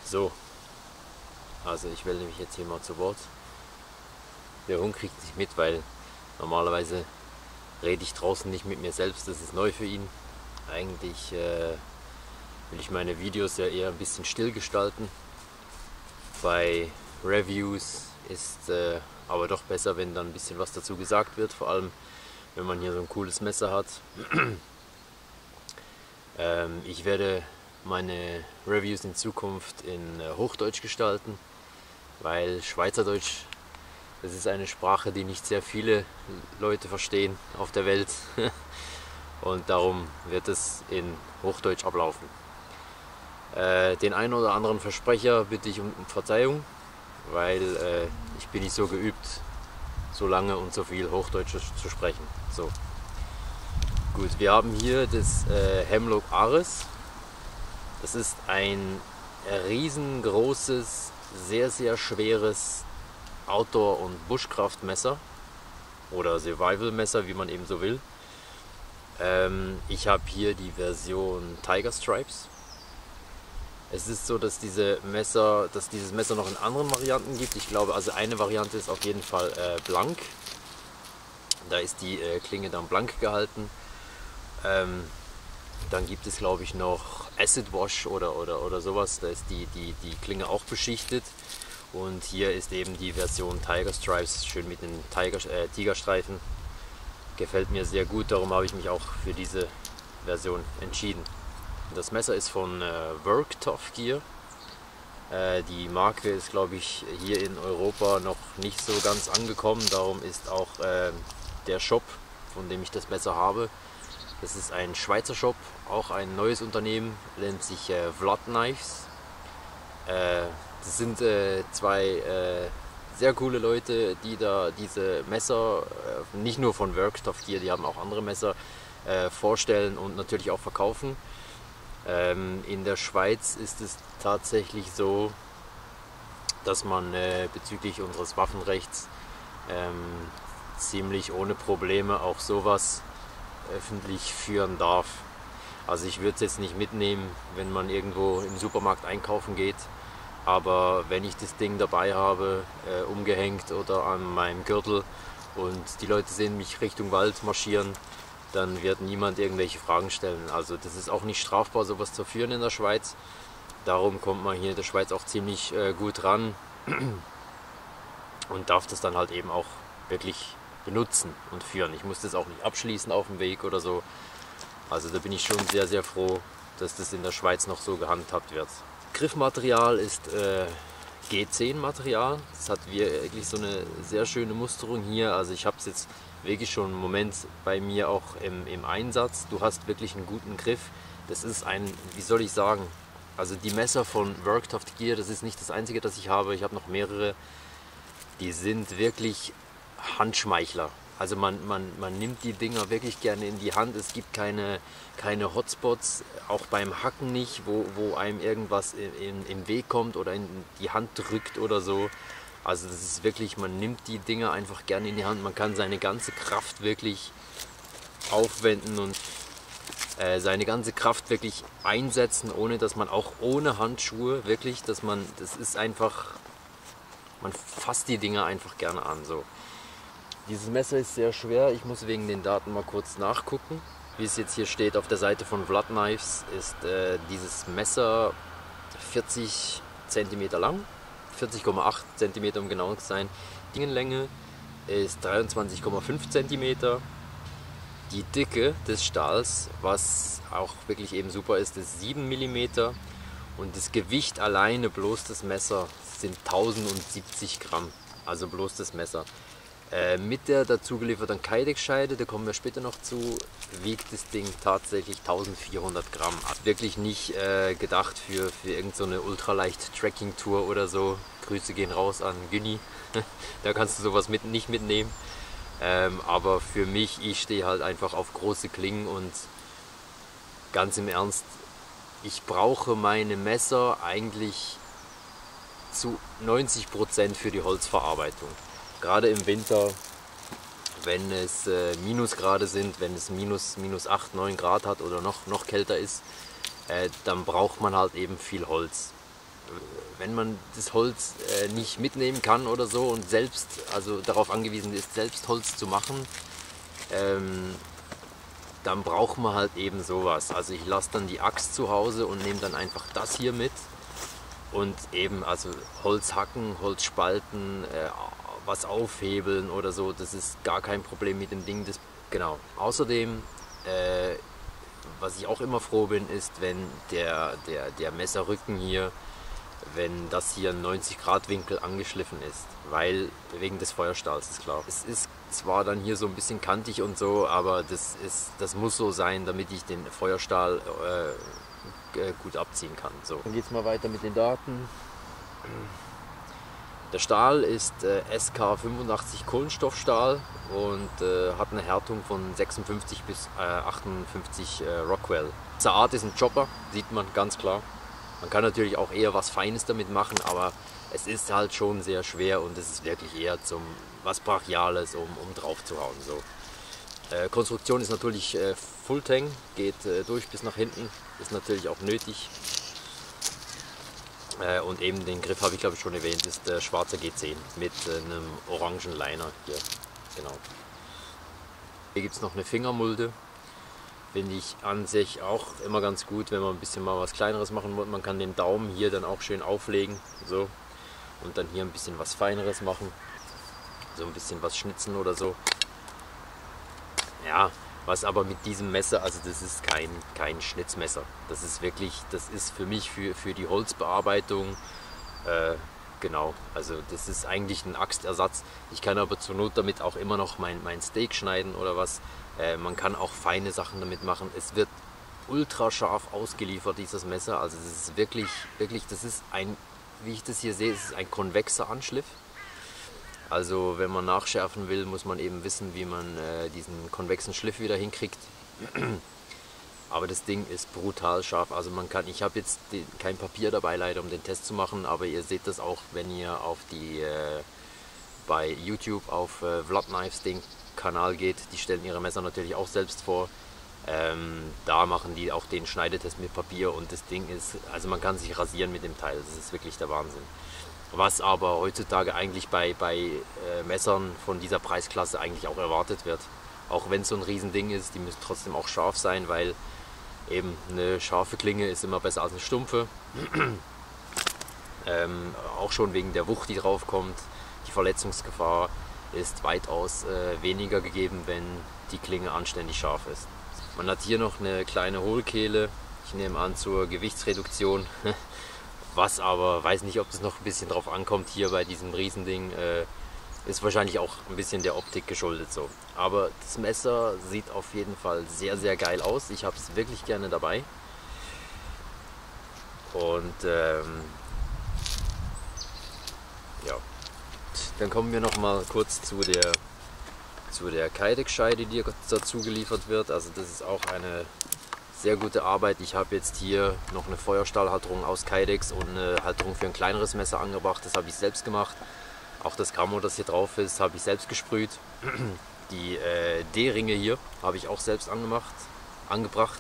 So, also ich melde mich jetzt hier mal zu Wort. Der Hund kriegt nicht mit, weil normalerweise rede ich draußen nicht mit mir selbst, das ist neu für ihn. Eigentlich will ich meine Videos ja eher ein bisschen still gestalten. Bei Reviews ist aber doch besser, wenn dann ein bisschen was dazu gesagt wird, vor allem wenn man hier so ein cooles Messer hat. Ich werde meine Reviews in Zukunft in Hochdeutsch gestalten, weil Schweizerdeutsch, das ist eine Sprache, die nicht sehr viele Leute verstehen auf der Welt und darum wird es in Hochdeutsch ablaufen. Den einen oder anderen Versprecher bitte ich um Verzeihung, weil ich bin nicht so geübt, so lange und so viel Hochdeutsch zu sprechen. So. Gut, wir haben hier das Hemlock Ares. Das ist ein riesengroßes, sehr, sehr schweres Outdoor- und Bushcraft-Messer oder Survival-Messer, wie man eben so will. Ich habe hier die Version Tiger Stripes. Es ist so, dass dieses Messer noch in anderen Varianten gibt. Ich glaube, also eine Variante ist auf jeden Fall blank. Da ist die Klinge dann blank gehalten. Dann gibt es, glaube ich, noch Acid Wash oder sowas. Da ist die Klinge auch beschichtet. Und hier ist eben die Version Tiger Stripes, schön mit den Tigerstreifen. Gefällt mir sehr gut, darum habe ich mich auch für diese Version entschieden. Das Messer ist von Work Tough Gear. Die Marke ist, glaube ich, hier in Europa noch nicht so ganz angekommen. Darum ist auch der Shop, von dem ich das Messer habe, das ist ein Schweizer Shop, auch ein neues Unternehmen, nennt sich Vlad Knives. Das sind zwei sehr coole Leute, die da diese Messer, nicht nur von Work Tough Gear, die haben auch andere Messer, vorstellen und natürlich auch verkaufen. In der Schweiz ist es tatsächlich so, dass man bezüglich unseres Waffenrechts ziemlich ohne Probleme auch sowas öffentlich führen darf. Also ich würde es jetzt nicht mitnehmen, wenn man irgendwo im Supermarkt einkaufen geht, aber wenn ich das Ding dabei habe, umgehängt oder an meinem Gürtel und die Leute sehen mich Richtung Wald marschieren, dann wird niemand irgendwelche Fragen stellen. Also das ist auch nicht strafbar, sowas zu führen in der Schweiz. Darum kommt man hier in der Schweiz auch ziemlich gut ran und darf das dann halt eben auch wirklich benutzen und führen. Ich muss das auch nicht abschließen auf dem Weg oder so. Also da bin ich schon sehr, sehr froh, dass das in der Schweiz noch so gehandhabt wird. Griffmaterial ist G10 Material. Das hat wirklich so eine sehr schöne Musterung hier. Also ich habe es jetzt wirklich schon einen Moment bei mir auch im Einsatz. Du hast wirklich einen guten Griff. Das ist ein, wie soll ich sagen, also die Messer von Work Tough Gear, das ist nicht das einzige, das ich habe. Ich habe noch mehrere. Die sind wirklich Handschmeichler. Also man nimmt die Dinger wirklich gerne in die Hand. Es gibt keine Hotspots, auch beim Hacken nicht, wo einem irgendwas im Weg kommt oder in die Hand drückt oder so. Also das ist wirklich, man nimmt die Dinger einfach gerne in die Hand. Man kann seine ganze Kraft wirklich aufwenden und seine ganze Kraft wirklich einsetzen, ohne dass man auch ohne Handschuhe wirklich, das ist einfach, man fasst die Dinger einfach gerne an. So. Dieses Messer ist sehr schwer, ich muss wegen den Daten mal kurz nachgucken. Wie es jetzt hier steht auf der Seite von Vlad Knives, ist dieses Messer 40 cm lang, 40,8 cm um genau zu sein. Die Länge ist 23,5 cm. Die Dicke des Stahls, was auch wirklich eben super ist 7 mm. Und das Gewicht alleine, bloß das Messer, sind 1070 Gramm. Also bloß das Messer. Mit der dazugelieferten Kydex-Scheide, da kommen wir später noch zu, wiegt das Ding tatsächlich 1400 Gramm. Wirklich nicht gedacht für irgendeine so ultraleicht Trekking-Tour oder so. Grüße gehen raus an Günni. Da kannst du sowas nicht mitnehmen. Aber für mich, ich stehe halt einfach auf große Klingen und ganz im Ernst, ich brauche meine Messer eigentlich zu 90% für die Holzverarbeitung. Gerade im Winter, wenn es Minusgrade sind, wenn es minus 8, 9 Grad hat oder noch kälter ist, dann braucht man halt eben viel Holz. wenn man das Holz nicht mitnehmen kann oder so und selbst, also darauf angewiesen ist, selbst Holz zu machen, dann braucht man halt eben sowas. Also ich lasse dann die Axt zu Hause und nehme dann einfach das hier mit und eben also Holz hacken, Holz spalten, was aufhebeln oder so, das ist gar kein Problem mit dem Ding. Genau. Außerdem, was ich auch immer froh bin, ist, wenn der Messerrücken hier, wenn das hier ein 90-Grad-Winkel angeschliffen ist, weil wegen des Feuerstahls ist klar. Es ist zwar dann hier so ein bisschen kantig und so, aber das muss so sein, damit ich den Feuerstahl gut abziehen kann. So. Dann geht es mal weiter mit den Daten. Der Stahl ist SK85 Kohlenstoffstahl und hat eine Härtung von 56 bis 58 Rockwell. Diese Art ist ein Chopper, sieht man ganz klar. Man kann natürlich auch eher was Feines damit machen, aber es ist halt schon sehr schwer und es ist wirklich eher zum was Brachiales, um drauf zu hauen. So. Konstruktion ist natürlich Full-Tang, geht durch bis nach hinten, ist natürlich auch nötig. Und eben den Griff habe ich glaube ich schon erwähnt, ist der schwarze G10 mit einem orangen Liner hier. Genau. Hier gibt es noch eine Fingermulde. Finde ich an sich auch immer ganz gut, wenn man ein bisschen mal was Kleineres machen will. Man kann den Daumen hier dann auch schön auflegen, so, und dann hier ein bisschen was Feineres machen. So ein bisschen was schnitzen oder so. Ja, was aber mit diesem Messer, also das ist kein Schnitzmesser. Das ist wirklich, das ist für mich für die Holzbearbeitung, genau, also das ist eigentlich ein Axtersatz. Ich kann aber zur Not damit auch immer noch mein Steak schneiden oder was. Man kann auch feine Sachen damit machen. Es wird ultra scharf ausgeliefert, dieses Messer. Also das ist wirklich, das ist ein, wie ich das hier sehe, es ist ein konvexer Anschliff. Also wenn man nachschärfen will, muss man eben wissen, wie man diesen konvexen Schliff wieder hinkriegt. Aber das Ding ist brutal scharf. Also man kann, ich habe jetzt kein Papier dabei leider, um den Test zu machen, aber ihr seht das auch, wenn ihr auf bei YouTube auf Vlad Knives den Kanal geht. Die stellen ihre Messer natürlich auch selbst vor. Da machen die auch den Schneidetest mit Papier und das Ding ist, also man kann sich rasieren mit dem Teil. Das ist wirklich der Wahnsinn. Was aber heutzutage eigentlich bei Messern von dieser Preisklasse eigentlich auch erwartet wird. Auch wenn es so ein Riesending ist, die müssen trotzdem auch scharf sein, weil eben eine scharfe Klinge ist immer besser als eine stumpfe. Auch schon wegen der Wucht, die drauf kommt. Die Verletzungsgefahr ist weitaus weniger gegeben, wenn die Klinge anständig scharf ist. Man hat hier noch eine kleine Hohlkehle, ich nehme an zur Gewichtsreduktion. Was aber, weiß nicht, ob das noch ein bisschen drauf ankommt hier bei diesem Riesending, ist wahrscheinlich auch ein bisschen der Optik geschuldet so. Aber das Messer sieht auf jeden Fall sehr, sehr geil aus. Ich habe es wirklich gerne dabei. Und ja, dann kommen wir noch mal kurz zu der Kydex-Scheide, die dazu geliefert wird. Also das ist auch eine sehr gute Arbeit. Ich habe jetzt hier noch eine Feuerstahlhalterung aus Kydex und eine Halterung für ein kleineres Messer angebracht. Das habe ich selbst gemacht. Auch das Camo, das hier drauf ist, habe ich selbst gesprüht. Die D-Ringe hier habe ich auch selbst angebracht,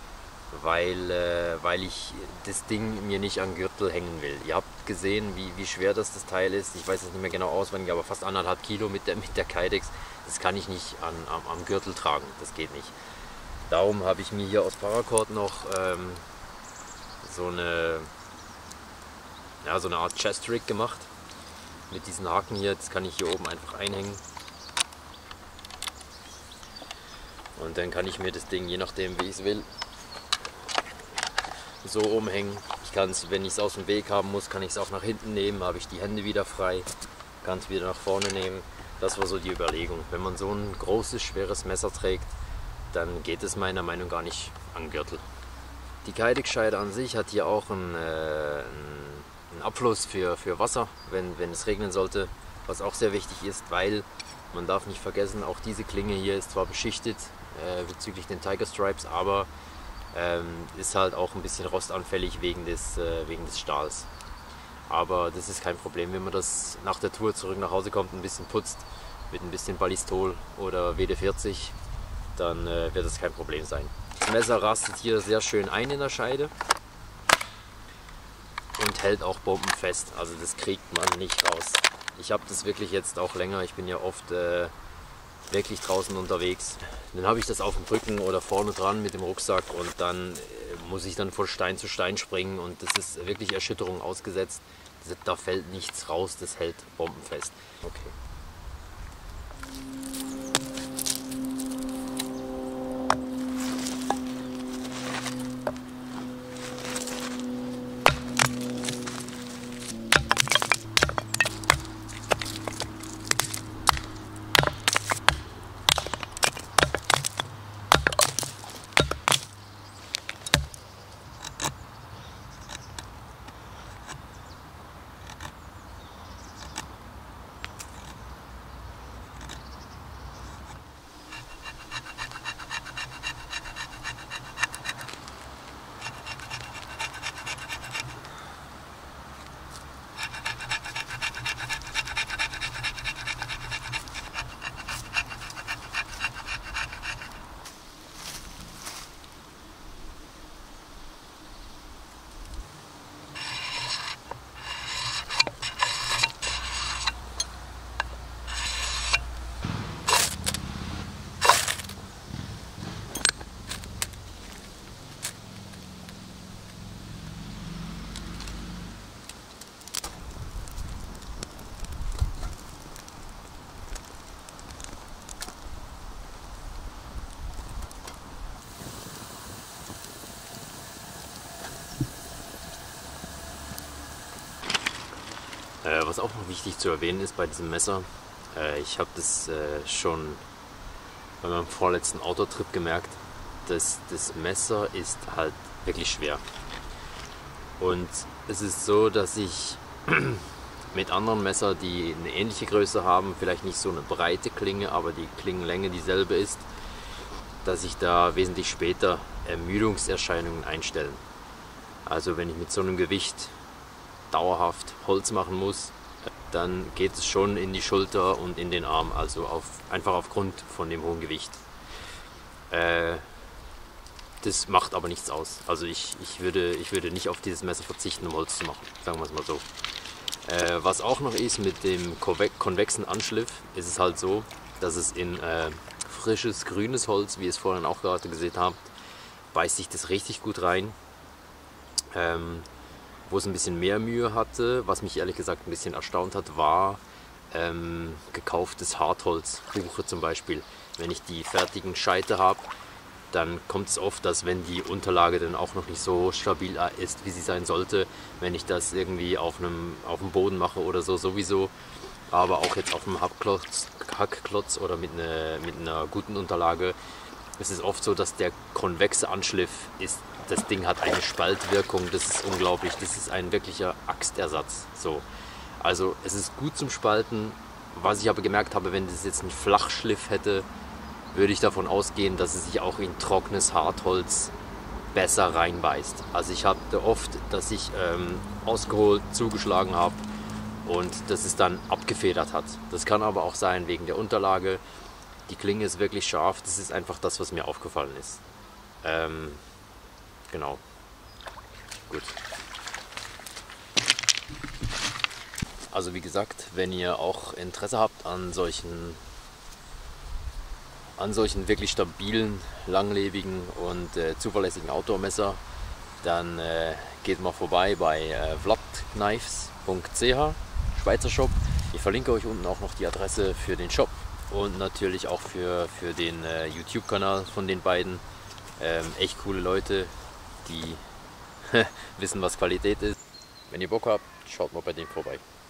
weil ich das Ding mir nicht am Gürtel hängen will. Ihr habt gesehen, wie schwer das Teil ist. Ich weiß es nicht mehr genau auswendig, aber fast 1,5 Kilo mit der Kydex. Das kann ich nicht am Gürtel tragen. Das geht nicht. Darum habe ich mir hier aus Paracord noch so eine Art Chest Rig gemacht. Mit diesen Haken hier, das kann ich hier oben einfach einhängen. Und dann kann ich mir das Ding, je nachdem wie ich es will, so umhängen. Ich kann es, wenn ich es aus dem Weg haben muss, kann ich es auch nach hinten nehmen, habe ich die Hände wieder frei, kann es wieder nach vorne nehmen. Das war so die Überlegung. Wenn man so ein großes, schweres Messer trägt, dann geht es meiner Meinung nach gar nicht an den Gürtel. Die Kydex-Scheide an sich hat hier auch einen Abfluss für Wasser, wenn es regnen sollte, was auch sehr wichtig ist, weil man darf nicht vergessen, auch diese Klinge hier ist zwar beschichtet bezüglich den Tiger Stripes, aber ist halt auch ein bisschen rostanfällig wegen des Stahls. Aber das ist kein Problem, wenn man das nach der Tour zurück nach Hause kommt, ein bisschen putzt mit ein bisschen Ballistol oder WD-40, dann wird das kein Problem sein. Das Messer rastet hier sehr schön ein in der Scheide und hält auch bombenfest, also das kriegt man nicht raus. Ich habe das wirklich jetzt auch länger, ich bin ja oft wirklich draußen unterwegs. Dann habe ich das auf dem Rücken oder vorne dran mit dem Rucksack und dann muss ich dann von Stein zu Stein springen und das ist wirklich Erschütterung ausgesetzt. Da fällt nichts raus, das hält bombenfest. Okay. Was auch noch wichtig zu erwähnen ist bei diesem Messer, ich habe das schon bei meinem vorletzten Outdoor-Trip gemerkt, dass das Messer ist halt wirklich schwer. Und es ist so, dass ich mit anderen Messern, die eine ähnliche Größe haben, vielleicht nicht so eine breite Klinge, aber die Klingenlänge dieselbe ist, dass ich da wesentlich später Ermüdungserscheinungen einstellen. Also wenn ich mit so einem Gewicht dauerhaft Holz machen muss, dann geht es schon in die Schulter und in den Arm, also einfach aufgrund von dem hohen Gewicht. Das macht aber nichts aus. Also ich würde nicht auf dieses Messer verzichten, um Holz zu machen, sagen wir es mal so. Was auch noch ist, mit dem konvexen Anschliff ist es halt so, dass es in frisches grünes Holz, wie ihr es vorhin auch gerade gesehen habt, beißt sich das richtig gut rein. Wo es ein bisschen mehr Mühe hatte, was mich ehrlich gesagt ein bisschen erstaunt hat, war gekauftes Hartholz, Buche zum Beispiel. Wenn ich die fertigen Scheite habe, dann kommt es oft, dass wenn die Unterlage dann auch noch nicht so stabil ist, wie sie sein sollte, wenn ich das irgendwie auf dem Boden mache oder so sowieso, aber auch jetzt auf einem Hackklotz oder mit einer guten Unterlage, ist es oft so, dass der konvexe Anschliff ist. Das Ding hat eine Spaltwirkung, das ist unglaublich, das ist ein wirklicher Axtersatz. So. Also es ist gut zum Spalten, was ich aber gemerkt habe, wenn das jetzt einen Flachschliff hätte, würde ich davon ausgehen, dass es sich auch in trockenes Hartholz besser reinbeißt. Also ich hatte oft, dass ich ausgeholt, zugeschlagen habe und dass es dann abgefedert hat. Das kann aber auch sein wegen der Unterlage. Die Klinge ist wirklich scharf, das ist einfach das, was mir aufgefallen ist. Genau. Gut. Also wie gesagt, wenn ihr auch Interesse habt an solchen wirklich stabilen, langlebigen und zuverlässigen Outdoor-Messer, dann geht mal vorbei bei vladknives.ch, Schweizer Shop. Ich verlinke euch unten auch noch die Adresse für den Shop und natürlich auch für den YouTube-Kanal von den beiden. Echt coole Leute, die wissen, was Qualität ist. Wenn ihr Bock habt, schaut mal bei denen vorbei.